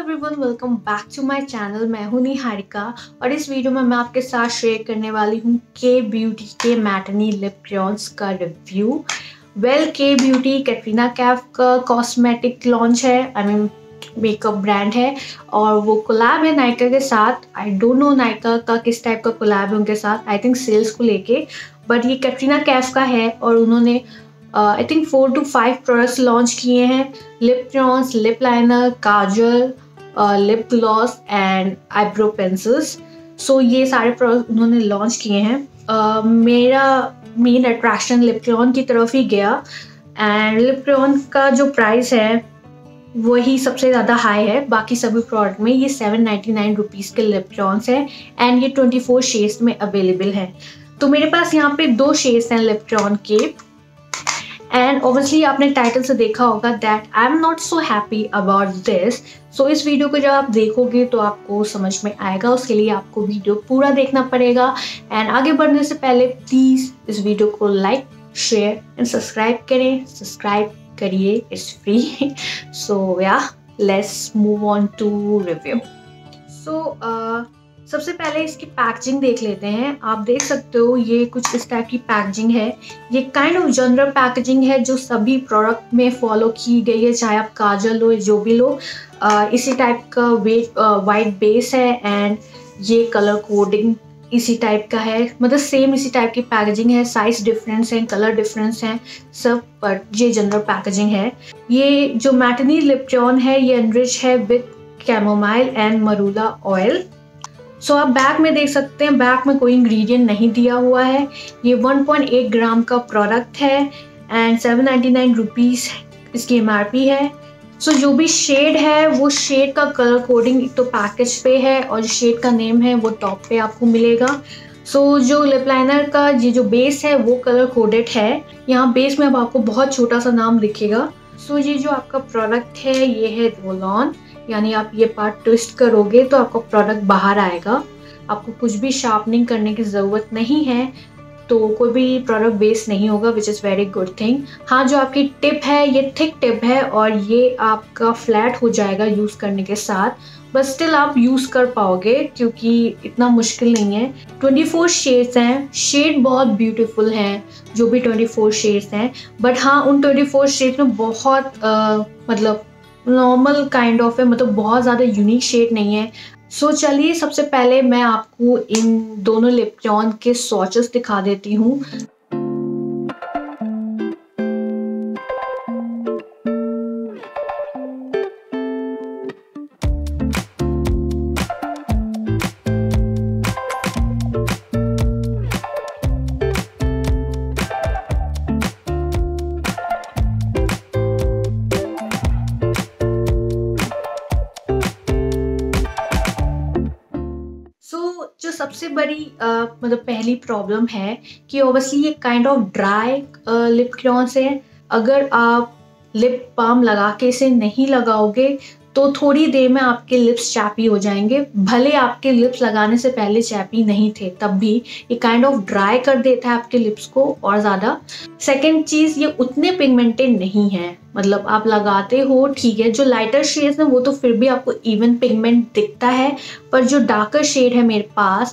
Everyone, welcome back to my channel. मैं हूं निहारिका और इस वीडियो में मैं आपके साथ शेयर करने वाली हूं के ब्यूटी के मैटिनी लिप क्रेयॉन्स का review. Kay Beauty Katrina Kaif का कॉस्मेटिक लॉन्च है, आई मीन मेकअप ब्रांड है और वो कोलैब है नायका के साथ। आई डोंट नो नायका का किस टाइप का कोलैब है उनके साथ, आई थिंक सेल्स को लेके, बट ये कैटरीना कैफ का है और उन्होंने I think 4 to 5 products launch किए हैं। Lip crayons, lip liner, kajal, lip gloss and eyebrow pencils. So ये सारे प्रोडक्ट उन्होंने लॉन्च किए हैं। मेरा मेन अट्रैक्शन लिप क्रेयॉन की तरफ ही गया एंड लिप क्रेयॉन का जो प्राइस है वही सबसे ज़्यादा हाई है बाकी सभी प्रोडक्ट में। ये 799 रुपीज़ के लिप क्रेयॉन्स है एंड ये 24 शेड्स में अवेलेबल है। तो मेरे पास यहाँ पे 2 शेड्स हैं लिप क्रेयॉन के एंड ऑब्वियसली आपने टाइटल से देखा होगा that I am not so happy about this. So इस वीडियो को जब आप देखोगे तो आपको समझ में आएगा, उसके लिए आपको वीडियो पूरा देखना पड़ेगा। एंड आगे बढ़ने से पहले प्लीज़ इस वीडियो को लाइक, शेयर एंड सब्सक्राइब करें। सब्सक्राइब करिए, it's free. So yeah let's move on to review. सबसे पहले इसकी पैकेजिंग देख लेते हैं। आप देख सकते हो ये कुछ इस टाइप की पैकेजिंग है। ये काइंड ऑफ जनरल पैकेजिंग है जो सभी प्रोडक्ट में फॉलो की गई है, चाहे आप काजल लो जो भी लो। इसी टाइप का वाइट बेस है एंड ये कलर कोडिंग इसी टाइप का है, मतलब सेम इसी टाइप की पैकेजिंग है। साइज डिफरेंस है, कलर डिफरेंस है सब, पर ये जनरल पैकेजिंग है। ये जो मैटिनी लिप क्रेयॉन है ये एनरिच है with chamomile and marula oil. So आप बैक में देख सकते हैं, बैक में कोई इंग्रेडिएंट नहीं दिया हुआ है। ये 1.8 ग्राम का प्रोडक्ट है एंड 799 रुपीज़ इसकी MRP है। सो जो भी शेड है वो शेड का कलर कोडिंग तो पैकेज पे है और जो शेड का नेम है वो टॉप पे आपको मिलेगा। सो जो लिप लाइनर का ये जो बेस है वो कलर कोडेड है। यहाँ बेस में अब आपको बहुत छोटा सा नाम दिखेगा। सो ये जो आपका प्रोडक्ट है ये है रोल ऑन, यानी आप ये पार्ट ट्विस्ट करोगे तो आपका प्रोडक्ट बाहर आएगा। आपको कुछ भी शार्पनिंग करने की ज़रूरत नहीं है, तो कोई भी प्रोडक्ट बेस नहीं होगा, which is very good thing. हाँ, जो आपकी टिप है ये थिक टिप है और ये आपका फ्लैट हो जाएगा यूज़ करने के साथ, बट स्टिल आप यूज़ कर पाओगे क्योंकि इतना मुश्किल नहीं है। 24 शेड्स हैं, शेड बहुत ब्यूटीफुल हैं जो भी 24 शेड्स हैं, बट हाँ उन 24 शेड्स में बहुत मतलब नॉर्मल काइंड ऑफ है, मतलब बहुत ज़्यादा यूनिक शेड नहीं है। सो चलिए सबसे पहले मैं आपको इन दोनों लिप क्रेयॉन के स्वॉचेस दिखा देती हूँ। जो सबसे बड़ी मतलब पहली प्रॉब्लम है कि ऑब्वियसली ये kind of dry lip crayons है। अगर आप लिप बाम लगा के इसे नहीं लगाओगे तो थोड़ी देर में आपके लिप्स चैपी हो जाएंगे। भले आपके लिप्स लगाने से पहले चैपी नहीं थे, तब भी ये काइंड ऑफ ड्राई कर देता है आपके लिप्स को और ज़्यादा। सेकंड चीज़, ये उतने पिगमेंटेड नहीं है, मतलब आप लगाते हो ठीक है, जो लाइटर शेड्स हैं वो तो फिर भी आपको इवन पिगमेंट दिखता है, पर जो डार्कर शेड है मेरे पास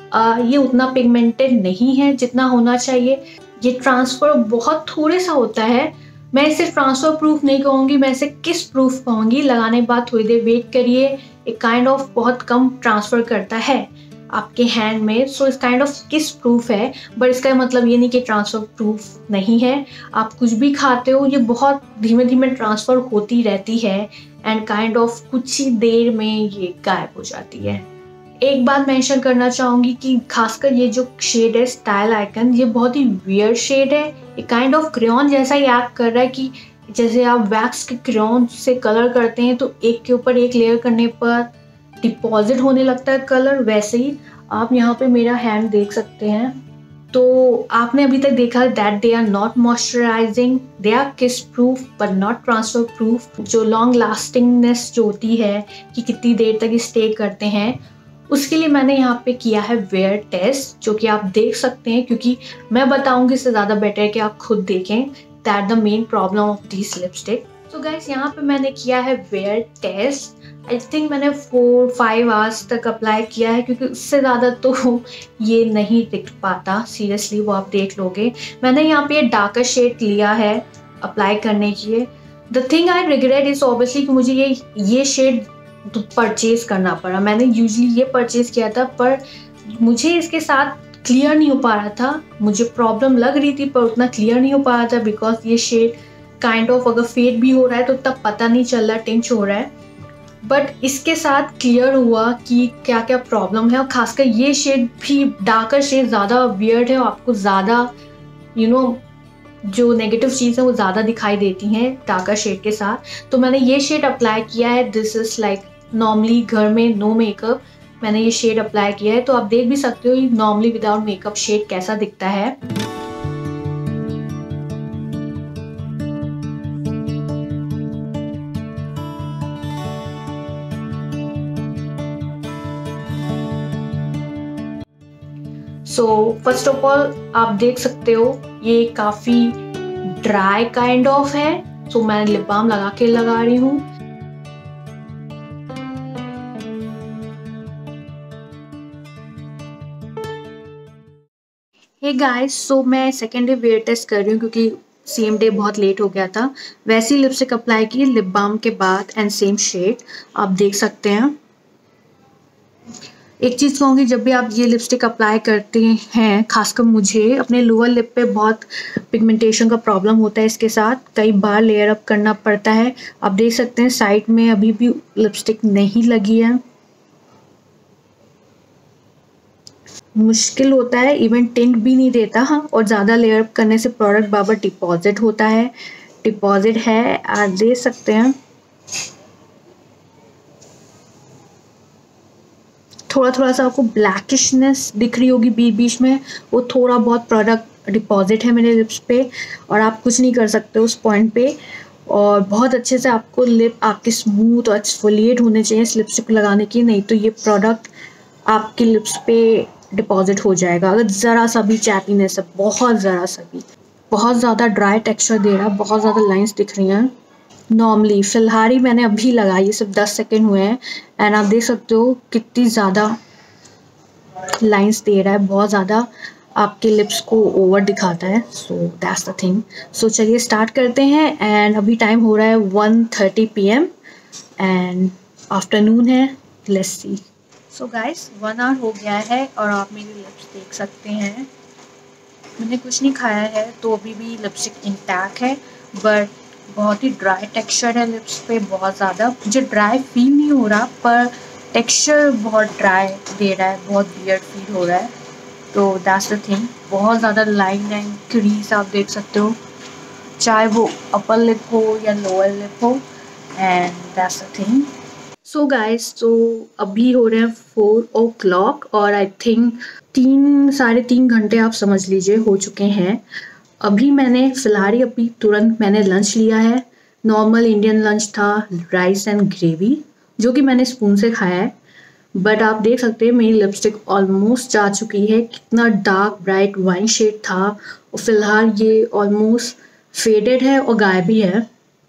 ये उतना पिगमेंटेड नहीं है जितना होना चाहिए। ये ट्रांसफ़र बहुत थोड़े सा होता है। मैं इसे ट्रांसफ़र प्रूफ नहीं कहूँगी, मैं इसे किस प्रूफ कहूँगी। लगाने के बाद थोड़ी देर वेट करिए, एक काइंड ऑफ बहुत कम ट्रांसफ़र करता है आपके हैंड में। सो इस काइंड ऑफ किस प्रूफ है, बट इसका मतलब ये नहीं कि ट्रांसफ़र प्रूफ नहीं है। आप कुछ भी खाते हो ये बहुत धीमे धीमे ट्रांसफ़र होती रहती है एंड काइंड ऑफ कुछ ही देर में ये गायब हो जाती है। एक बात मेंशन करना चाहूँगी कि खासकर ये जो शेड है स्टाइल आइकन, ये बहुत ही वियर्ड शेड है। एक काइंड ऑफ क्रेयॉन जैसा ही एक्ट कर रहा है कि जैसे आप वैक्स के क्रेयॉन से कलर करते हैं तो एक के ऊपर एक लेयर करने पर डिपॉजिट होने लगता है कलर, वैसे ही आप यहाँ पे मेरा हैंड देख सकते हैं। तो आपने अभी तक देखा that they are not moisturising, they are kiss proof but not transfer proof. जो लॉन्ग लास्टिंगनेस जो होती है कि कितनी देर तक स्टे करते हैं, उसके लिए मैंने यहाँ पे किया है वेयर टेस्ट, जो कि आप देख सकते हैं, क्योंकि मैं बताऊंगी इससे ज़्यादा बेटर है कि आप खुद देखें that the main problem of this lipstick. So guys यहाँ पे मैंने किया है वेयर टेस्ट। आई थिंक मैंने 4-5 आवर्स तक अप्लाई किया है, क्योंकि उससे ज़्यादा तो ये नहीं टिक पाता सीरियसली, वो आप देख लोगे। मैंने यहाँ पे डार्कर शेड लिया है अप्लाई करने के लिए। The thing I regret is obviously कि मुझे ये शेड परचेज करना पड़ा। मैंने यूजली ये परचेज किया था, पर मुझे इसके साथ क्लियर नहीं हो पा रहा था। मुझे प्रॉब्लम लग रही थी पर उतना क्लियर नहीं हो पा रहा था, बिकॉज ये शेड काइंड ऑफ अगर फेड भी हो रहा है तो तब पता नहीं चल रहा टिंच हो रहा है। बट इसके साथ क्लियर हुआ कि क्या क्या प्रॉब्लम है, और खासकर ये शेड भी, डार्कर शेड ज़्यादा वियर्ड है और आपको ज़्यादा जो नेगेटिव चीज़ है वो ज़्यादा दिखाई देती हैं डार्कर शेड के साथ। तो मैंने ये शेड अप्लाई किया है। दिस इज़ लाइक नॉर्मली घर में नो मेकअप मैंने ये शेड अप्लाई किया है, तो आप देख भी सकते हो ये नॉर्मली विदाउट मेकअप शेड कैसा दिखता है। सो फर्स्ट ऑफ ऑल आप देख सकते हो ये काफ़ी ड्राई काइंड ऑफ है। सो मैं लिप बाम लगा रही हूँ। हे गाइस, सो मैं सेकेंड डे वेयर टेस्ट कर रही हूँ, क्योंकि सेम डे बहुत लेट हो गया था। वैसी लिपस्टिक अप्लाई की लिप बाम के बाद एंड सेम शेड आप देख सकते हैं। एक चीज़ कहूँगी, जब भी आप ये लिपस्टिक अप्लाई करते हैं, खासकर मुझे अपने लोअर लिप पे बहुत पिगमेंटेशन का प्रॉब्लम होता है, इसके साथ कई बार लेयर अप करना पड़ता है। आप देख सकते हैं साइड में अभी भी लिपस्टिक नहीं लगी है, मुश्किल होता है, इवन टिंट भी नहीं देता। हाँ, और ज़्यादा लेयर अप करने से प्रोडक्ट बार डिपॉजिट होता है, डिपॉजिट है आप देख सकते हैं। थोड़ा सा आपको ब्लैकिशनेस दिख रही होगी बीच बीच में, वो थोड़ा बहुत प्रोडक्ट डिपॉजिट है मेरे लिप्स पे, और आप कुछ नहीं कर सकते उस पॉइंट पे। और बहुत अच्छे से आपको लिप आपके स्मूथ और एक्सफोलिएट होने चाहिए इस लिपस्टिक को लगाने की, नहीं तो ये प्रोडक्ट आपके लिप्स पे डिपॉजिट हो जाएगा अगर ज़रा सा भी चैपीनेस है, बहुत ज़रा सा भी। बहुत ज़्यादा ड्राई टेक्सचर दे रहा है, बहुत ज़्यादा लाइंस दिख रही हैं। नॉर्मली फिलहाल ही मैंने अभी लगाई है, सिर्फ 10 सेकेंड हुए हैं, एंड आप देख सकते हो कितनी ज़्यादा लाइंस दे रहा है, बहुत ज़्यादा आपके लिप्स को ओवर दिखाता है। So that's the thing. So चलिए स्टार्ट करते हैं। एंड अभी टाइम हो रहा है 1:30 PM एंड आफ्टरनून है। Let's see. So guys 1 hour हो गया है और आप मेरी लिप्स देख सकते हैं। मैंने कुछ नहीं खाया है तो अभी भी लिपस्टिक इंटैक्ट है, बट बहुत ही ड्राई टेक्सचर है लिप्स पे, बहुत ज़्यादा। मुझे ड्राई फील नहीं हो रहा, पर टेक्सचर बहुत ड्राई दे रहा है, बहुत वियर्ड फील हो रहा है। तो दैट्स द थिंग। बहुत ज़्यादा लाइन एंड क्रीज आप देख सकते हो, चाहे वो अपर लिप हो या लोअर लिप हो, and that's the thing. So guys, तो अभी हो रहे हैं 4 o'clock और आई थिंक 3-3.5 घंटे आप समझ लीजिए हो चुके हैं। अभी मैंने फिलहाल अभी तुरंत मैंने लंच लिया है। नॉर्मल इंडियन लंच था, राइस एंड ग्रेवी, जो कि मैंने स्पून से खाया है। बट आप देख सकते हैं मेरी लिपस्टिक ऑलमोस्ट जा चुकी है। कितना डार्क ब्राइट वाइन शेड था और फिलहाल ये ऑलमोस्ट फेडेड है और गायब भी है।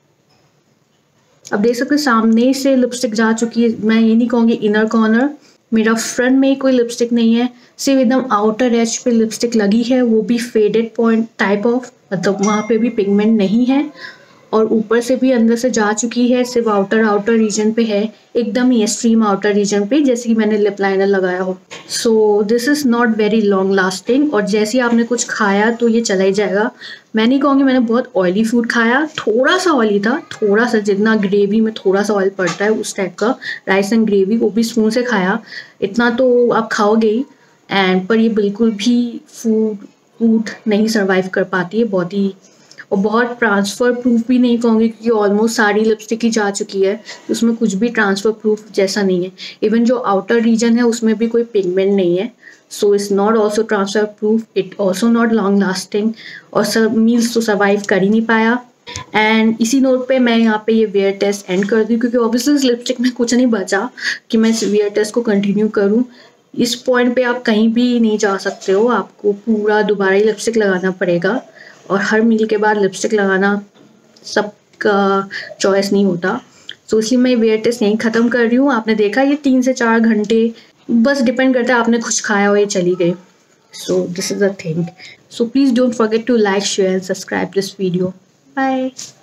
अब देख सकते हैं सामने से लिपस्टिक जा चुकी है। मैं ये नहीं कहूँगी इनर कॉर्नर, मेरा फ्रंट में कोई लिपस्टिक नहीं है, सिर्फ एकदम आउटर एज पे लिपस्टिक लगी है, वो भी फेडेड पॉइंट टाइप ऑफ, मतलब वहाँ पे भी पिगमेंट नहीं है। और ऊपर से भी अंदर से जा चुकी है, सिर्फ आउटर रीजन पे है, एकदम ही एक्सट्रीम आउटर रीजन पे, जैसे कि मैंने लिप लाइनर लगाया हो। So this is not very long lasting. और जैसे ही आपने कुछ खाया तो ये चला ही जाएगा। मैं नहीं कहूँगी मैंने बहुत ऑयली फूड खाया, थोड़ा सा ऑयली था, थोड़ा सा, जितना ग्रेवी में थोड़ा सा ऑयल पड़ता है उस टाइप का, राइस एंड ग्रेवी, वो भी स्पून से खाया। इतना तो आप खाओगे ही, एंड पर ये बिल्कुल भी फूड नहीं सर्वाइव कर पाती है, बहुत ही, और बहुत ट्रांसफ़र प्रूफ भी नहीं कहूँगी, क्योंकि ऑलमोस्ट सारी लिपस्टिक ही जा चुकी है, तो उसमें कुछ भी ट्रांसफ़र प्रूफ जैसा नहीं है। इवन जो आउटर रीजन है उसमें भी कोई पिगमेंट नहीं है। So it's not also transfer proof, it also not long lasting, और सब मील्स तो सर्वाइव कर ही नहीं पाया। एंड इसी नोट पे मैं यहाँ पे ये वेयर टेस्ट एंड कर दूँ, क्योंकि ऑब्वियसली इस लिपस्टिक में कुछ नहीं बचा कि मैं इस वेयर टेस्ट को कंटिन्यू करूँ। इस पॉइंट पे आप कहीं भी नहीं जा सकते हो, आपको पूरा दोबारा ही लिपस्टिक लगाना पड़ेगा, और हर मील के बाद लिपस्टिक लगाना सब का चॉइस नहीं होता। सो इसलिए मैं वेयर टेस्ट यहीं ख़त्म कर रही हूँ। आपने देखा ये 3 से 4 घंटे बस डिपेंड करता है आपने कुछ खाया हो या चली गई। So this is a thing. So please don't forget to like, share and subscribe this video. Bye.